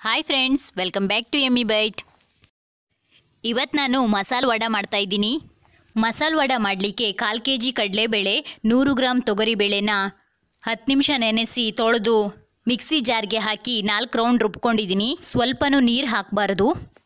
Hi friends, welcome back to Emmy Bite. ಇವತ್ತು ನಾನು ಮಸಾಲ ವಡ ಮಾಡ್ತಾ ಇದ್ದೀನಿ. ಮಸಾಲ ವಡ ಮಾಡಲಿಕ್ಕೆ 1/4 kg ಕಡಲೆಬೇಳೆ, 100 ಗ್ರಾಮ್ ತೊಗರಿಬೇಳೆನ 10 ನಿಮಿಷ ನೆನೆಸಿ ತೊಳೆದು ಮಿಕ್ಸಿ ಜಾರ್ಗೆ ಹಾಕಿ 4 ರೌಂಡ್ ರುಬ್ಕೊಂಡಿದ್ದೀನಿ. ಸ್ವಲ್ಪನೂ ನೀರು ಹಾಕಬಾರ್ದು.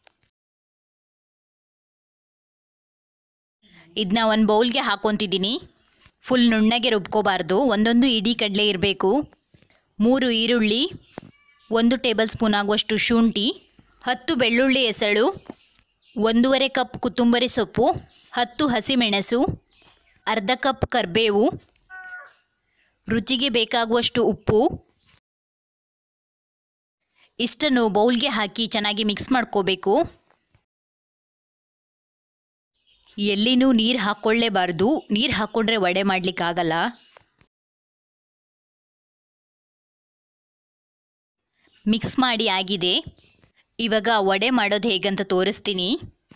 ಇದನ್ನ ಒಂದು ಬೌಲ್ಗೆ ಹಾಕ್ಕೊತಿದ್ದೀನಿ. ಫುಲ್ ನುಣ್ಣಗೆ ರುಬ್ಕೋಬಾರ್ದು, ಒಂದೊಂದು ಇಡೀ ಕಡಲೆ ಇರಬೇಕು. 3 ಈರುಳ್ಳಿ, 1 ಟೇಬಲ್ ಸ್ಪೂನ್ ಆಗುವಷ್ಟು ಶುಂಠಿ, 10 ಬೆಳ್ಳುಳ್ಳಿ ಎಸಳು, 1.5 ಕಪ್ ಕೊತ್ತಂಬರಿ ಸೊಪ್ಪು, 10 ಹಸಿಮೆಣಸು, ಅರ್ಧ ಕಪ್ ಕರಿಬೇವು, ರುಚಿಗೆ ಬೇಕಾಗುವಷ್ಟು ಉಪ್ಪು. ಇಷ್ಟನ್ನು ಬೌಲ್ಗೆ ಹಾಕಿ ಚೆನ್ನಾಗಿ ಮಿಕ್ಸ್ ಮಾಡ್ಕೋಬೇಕು. ಎಲ್ಲಿನೂ ನೀರು ಹಾಕ್ಕೊಳ್ಳೇಬಾರ್ದು, ನೀರು ಹಾಕ್ಕೊಂಡ್ರೆ ವಡೆ ಮಾಡಲಿಕ್ಕಾಗಲ್ಲ. ಮಿಕ್ಸ್ ಮಾಡಿ ಆಗಿದೆ. ಇವಾಗ ವಡೆ ಮಾಡೋದು ಹೇಗಂತ ತೋರಿಸ್ತೀನಿ.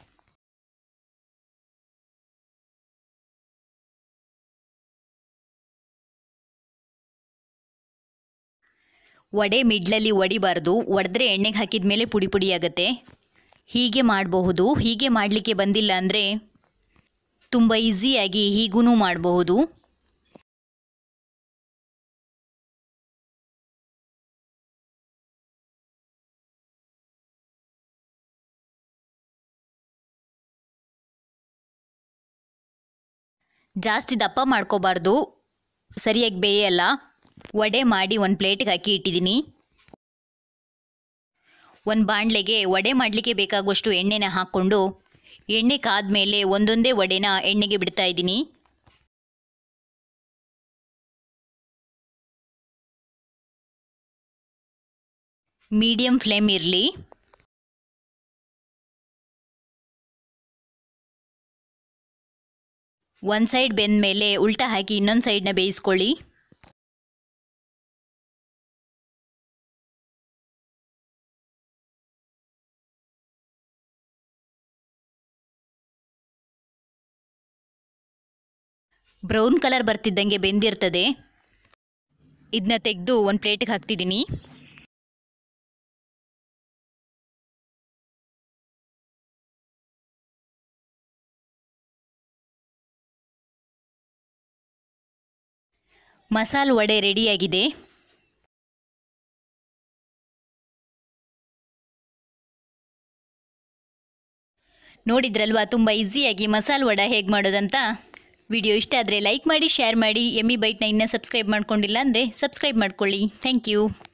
ವಡೆ ಮಿಡ್ಲಲ್ಲಿ ಒಡಿಬಾರ್ದು, ಒಡೆದ್ರೆ ಎಣ್ಣೆಗೆ ಹಾಕಿದ ಮೇಲೆ ಪುಡಿ ಪುಡಿ ಆಗುತ್ತೆ. ಹೀಗೆ ಮಾಡಬಹುದು. ಹೀಗೆ ಮಾಡಲಿಕ್ಕೆ ಬಂದಿಲ್ಲ ಅಂದರೆ ತುಂಬ ಈಸಿಯಾಗಿ ಹೀಗೂ ಮಾಡಬಹುದು. ಜಾಸ್ತಿ ದಪ್ಪ ಮಾಡ್ಕೋಬಾರ್ದು, ಸರಿಯಾಗಿ ಬೇಯಲ್ಲ. ವಡೆ ಮಾಡಿ ಒಂದು ಪ್ಲೇಟಿಗೆ ಹಾಕಿ ಇಟ್ಟಿದ್ದೀನಿ. ಒಂದು ಬಾಣಲೆಗೆ ವಡೆ ಮಾಡಲಿಕ್ಕೆ ಬೇಕಾಗುವಷ್ಟು ಎಣ್ಣೆನ ಹಾಕ್ಕೊಂಡು ಎಣ್ಣೆ ಕಾದ್ಮೇಲೆ ಒಂದೊಂದೇ ವಡೆನ ಎಣ್ಣೆಗೆ ಬಿಡ್ತಾ ಇದ್ದೀನಿ. ಮೀಡಿಯಂ ಫ್ಲೇಮ್ ಇರಲಿ. ಒಂದು ಸೈಡ್ ಬೆಂದ ಮೇಲೆ ಉಲ್ಟಾ ಹಾಕಿ ಇನ್ನೊಂದು ಸೈಡ್ನ ಬೇಯಿಸ್ಕೊಳ್ಳಿ. Brown colour ಬರ್ತಿದ್ದಂಗೆ ಬೆಂದಿರ್ತದೆ. ಇದನ್ನ ತೆಗೆದು ಒಂದು ಪ್ಲೇಟಿಗೆ ಹಾಕ್ತಿದ್ದೀನಿ. ಮಸಾಲ ವಡೆ ರೆಡಿಯಾಗಿದೆ. ನೋಡಿದ್ರಲ್ವಾ ತುಂಬ ಈಸಿಯಾಗಿ ಮಸಾಲ ವಡೆ ಹೇಗೆ ಮಾಡೋದಂತ. ವಿಡಿಯೋ ಇಷ್ಟ ಆದರೆ ಲೈಕ್ ಮಾಡಿ, ಶೇರ್ ಮಾಡಿ. ಎಮ್ಮಿ ಬೈಟ್ನ ಇನ್ನೂ ಸಬ್ಸ್ಕ್ರೈಬ್ ಮಾಡ್ಕೊಂಡಿಲ್ಲ ಅಂದರೆ ಸಬ್ಸ್ಕ್ರೈಬ್ ಮಾಡ್ಕೊಳ್ಳಿ. Thank you.